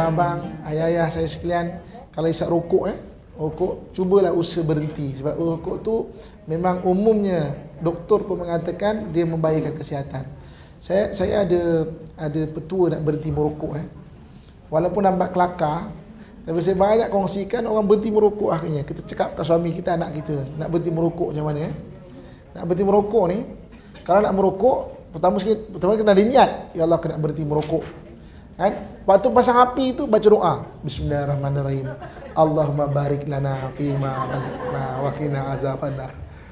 abang-abang, ayah-ayah saya sekalian, kalau isap rokok rokok, cubalah usaha berhenti. Sebab rokok tu memang umumnya doktor pun mengatakan dia membahayakan kesihatan. Saya ada petua nak berhenti merokok Walaupun nampak kelakar, tapi saya banyak kongsikan orang berhenti merokok akhirnya. Kita cakap ke suami kita, anak kita, nak berhenti merokok macam mana Nak berhenti merokok ni, kalau nak merokok, pertama kena ada niat, ya Allah kena berhenti merokok. Kan? Waktu pasang api tu baca doa. Bismillahirrahmanirrahim. Allahumma barik lana fima razaqna wa qina azabannar.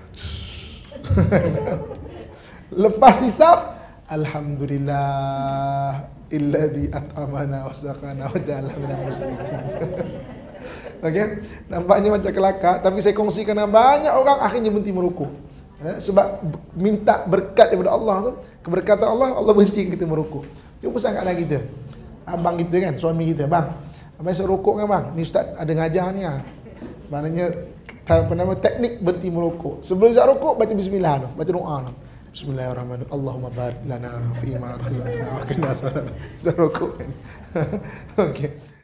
Lepas hisap, alhamdulillah illadzi at'amana wa saqana wa ja'alna minal muslimin. Okey, nampaknya macam kelakar, tapi saya kongsikan dengan banyak orang akhirnya berhenti merokok. Sebab minta berkat daripada Allah tu, keberkatan Allah berhenti kita merokok. Cuba sangatlah kita. Abang kita kan, suami kita, bang, abang esok rokok kan bang? Ni ustaz ada ngajar ni Maknanya teknik berhenti merokok. Sebelum isap rokok baca bismillah tu, baca doa tu. Bismillahirrahmanirrahim. Allahumma barik lana fima razaqtana wa qina azabannar. Isap rokok kan. Okey.